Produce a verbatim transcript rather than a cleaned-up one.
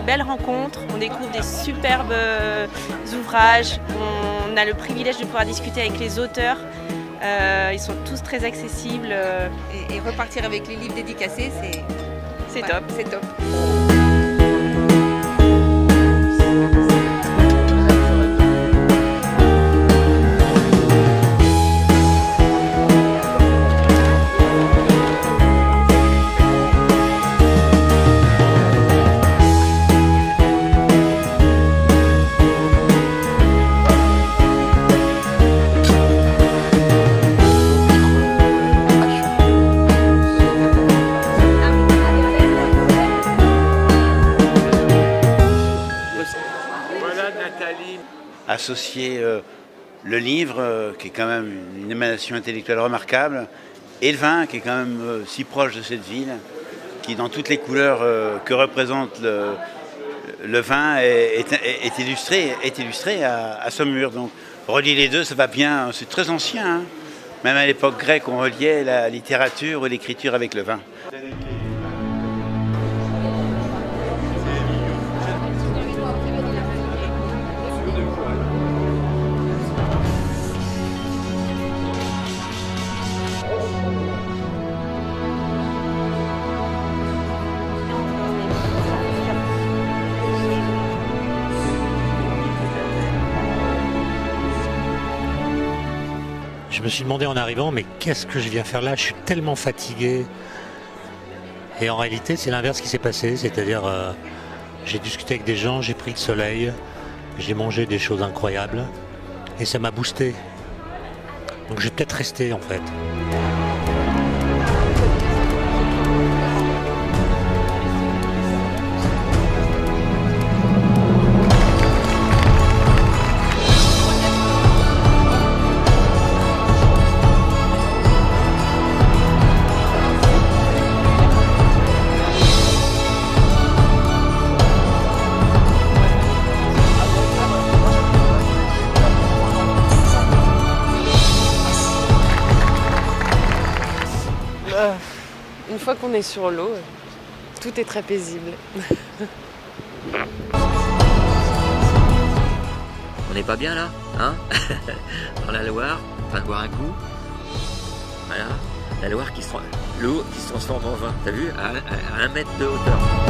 belles rencontres, on découvre des superbes euh, ouvrages, on a le privilège de pouvoir discuter avec les auteurs. Euh, ils sont tous très accessibles. Euh... Et, et repartir avec les livres dédicacés, c'est c'est voilà, top. C'est top. Associer euh, le livre, euh, qui est quand même une émanation intellectuelle remarquable, et le vin, qui est quand même euh, si proche de cette ville, qui dans toutes les couleurs euh, que représente le, le vin est, est, est illustré, est illustré à, à Saumur. Donc relier les deux, ça va bien, c'est très ancien. Hein. Même à l'époque grecque, on reliait la littérature ou l'écriture avec le vin. Je me suis demandé en arrivant, mais qu'est-ce que je viens faire là? Je suis tellement fatigué. Et en réalité, c'est l'inverse qui s'est passé. C'est-à-dire, euh, j'ai discuté avec des gens, j'ai pris le soleil, j'ai mangé des choses incroyables. Et ça m'a boosté. Donc je vais peut-être rester en fait. Une fois qu'on est sur l'eau, tout est très paisible. On n'est pas bien là, hein? Dans la Loire, enfin boire un coup. Voilà, la Loire qui se, l'eau qui se transforme en vin, t'as vu, à, à, à un mètre de hauteur.